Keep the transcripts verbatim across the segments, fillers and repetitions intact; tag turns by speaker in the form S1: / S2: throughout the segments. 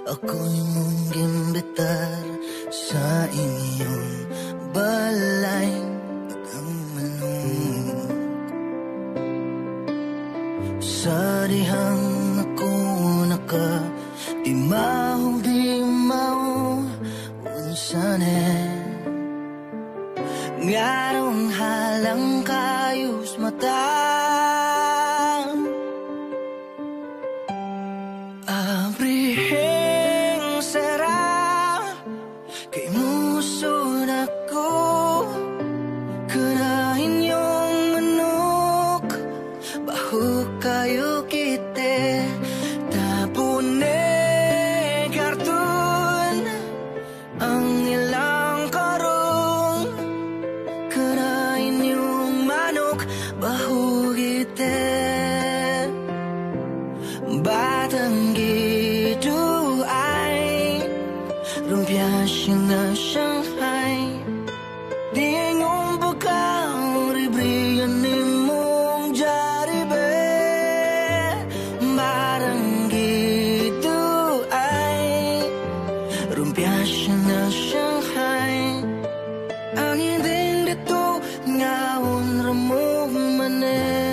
S1: Ako'y mong gimbitar sa inyong balay ang manong. Sa dihang ako naka di mau di mau unsane ngarong halang kayos mata. Abrihing sara kay musun ako kanahin yung manok baho kayo kite tapune karton ang ilang karong kanahin yung manok baho kite batang gitu ay lumpia na Shanghai di ngumpukang ribrian ni mong jaribe batang gitu ay lumpia na Shanghai ang hindi dito ngawon ramog manen.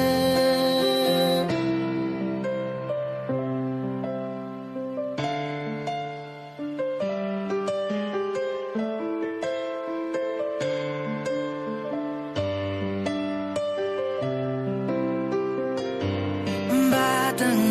S1: Batang